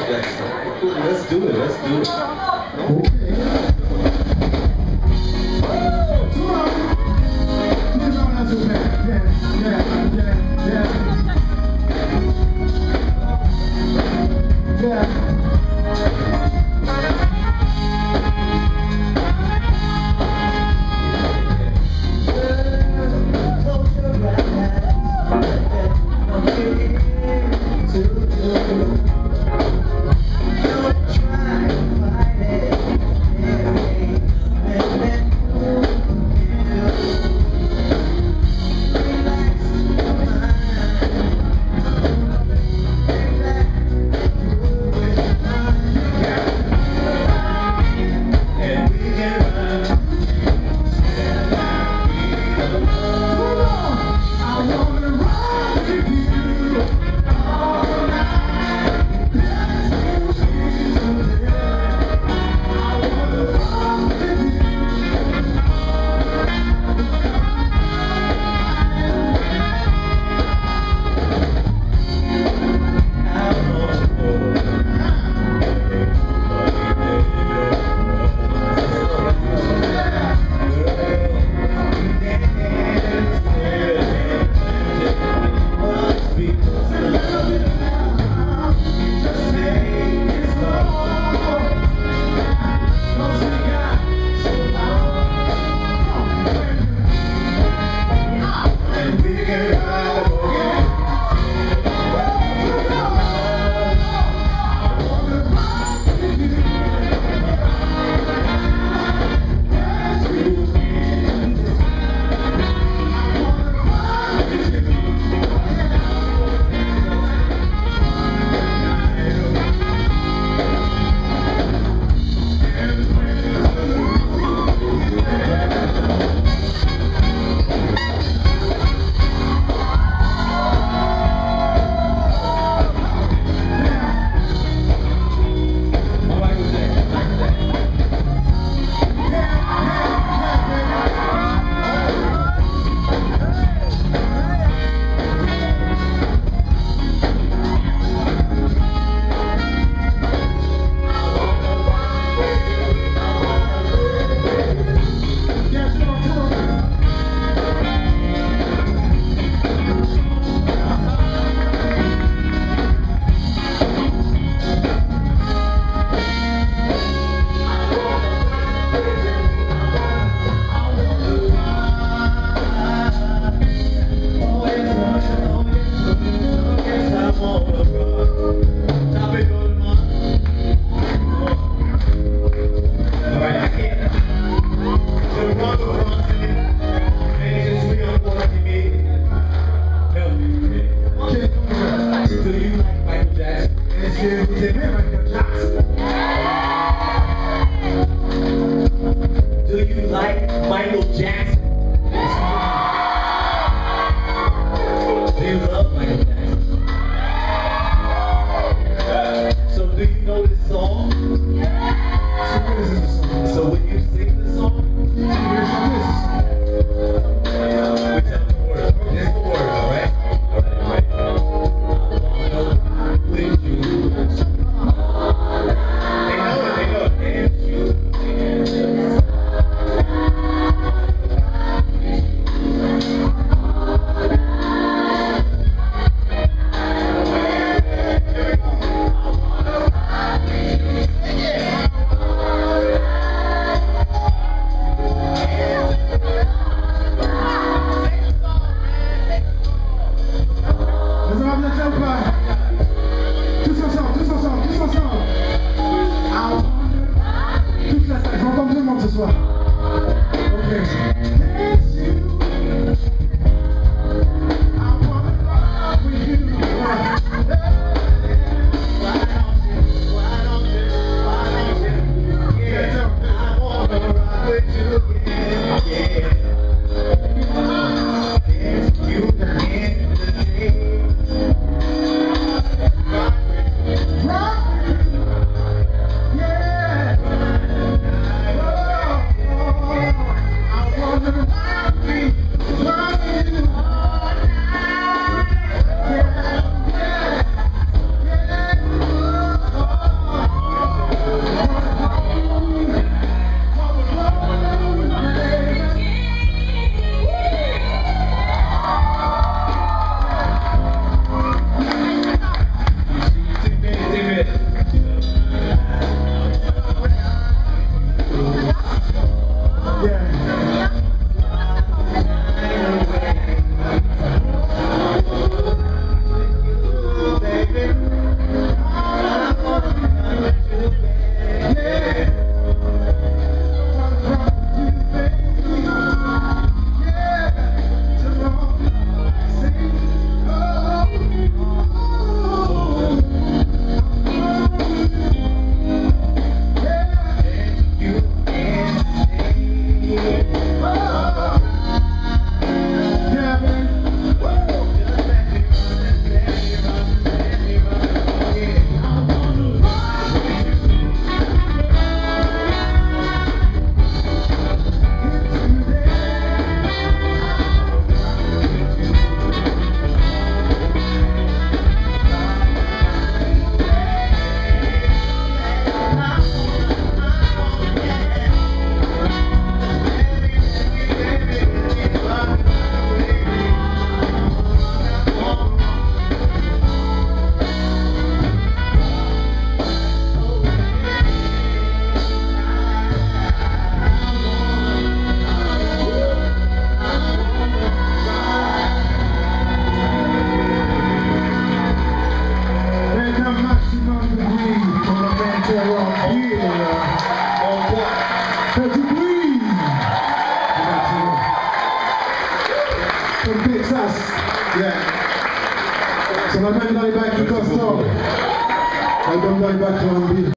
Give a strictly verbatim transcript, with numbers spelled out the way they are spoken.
Let's do it, let's do it. Okay. Come on. Come on, that's okay. Yeah, yeah, yeah, yeah. Yeah. Do you like Michael Jackson? Do you love Michael Jackson? So do you know this song? So when you sing the song, we tell the words. There's the words, alright? Alright, alright. I wanna rock with you. the maximum degree for the mental rock. Yeah. On what? thirty degrees. From Texas. Yeah. So my man got it back to Costa. I don't go back to Andy.